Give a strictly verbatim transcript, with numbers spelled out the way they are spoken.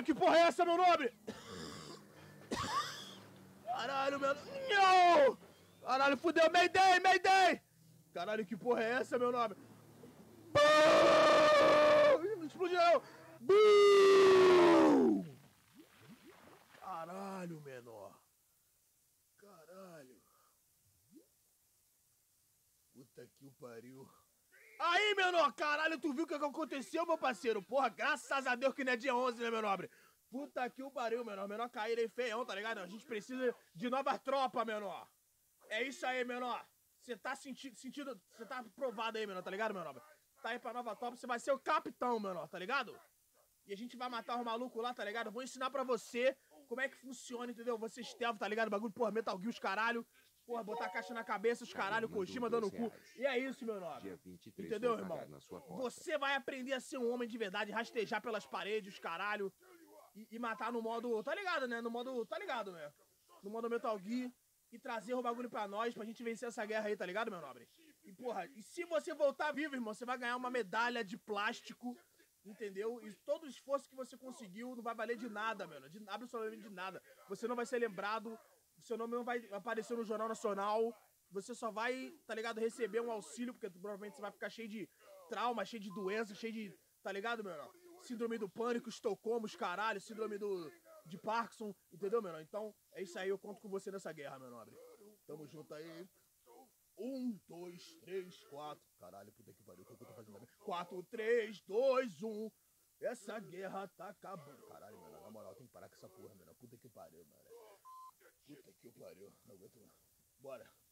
que porra é essa, meu nobre? Caralho, meu... Não! Caralho, fudeu, Mayday, Mayday! Caralho, que porra é essa, meu nobre? Bum! Explodiu! Bum! Caralho, menor. Caralho. Puta que o pariu. Aí, menor, caralho, tu viu o que aconteceu, meu parceiro? Porra, graças a Deus que não é dia onze, né, meu nobre? Puta que o pariu, menor. Menor caíram aí feião, tá ligado? A gente precisa de novas tropas, menor. É isso aí, menor. Você tá senti sentindo... Você tá aprovado aí, menor, tá ligado, meu nobre? Tá aí pra nova tropa, você vai ser o capitão, menor, tá ligado? E a gente vai matar os malucos lá, tá ligado? Vou ensinar pra você como é que funciona, entendeu? Você stealth, tá ligado? Bagulho, porra, Metal Gear, os caralho. Porra, botar a caixa na cabeça, os caralho, Kojima dando cu. E é isso, meu nome. Entendeu, irmão? Você vai aprender a ser um homem de verdade, rastejar pelas paredes, os caralho. E, e matar no modo, tá ligado, né? No modo, tá ligado, né? No modo Metal Gear. E trazer o bagulho pra nós, pra gente vencer essa guerra aí, tá ligado, meu nobre? E, porra, e se você voltar vivo, irmão, você vai ganhar uma medalha de plástico, entendeu? E todo o esforço que você conseguiu não vai valer de nada, mano. De absolutamente de nada. Você não vai ser lembrado, seu nome não vai aparecer no Jornal Nacional. Você só vai, tá ligado, receber um auxílio, porque provavelmente você vai ficar cheio de trauma, cheio de doença, cheio de, tá ligado, meu? Síndrome do pânico, Estocolmo, os caralho, síndrome do, de Parkinson, entendeu, meu? Então, é isso aí, eu conto com você nessa guerra, meu nobre. Tamo junto aí. Um, dois, três, quatro. Caralho, puta que pariu, o que eu tô fazendo? Quatro, três, dois, um. Essa guerra tá acabando. Caralho, mano, na moral, tem que parar com essa porra, mano. Puta que pariu, mano. Puta que pariu. Não aguento mais. Bora.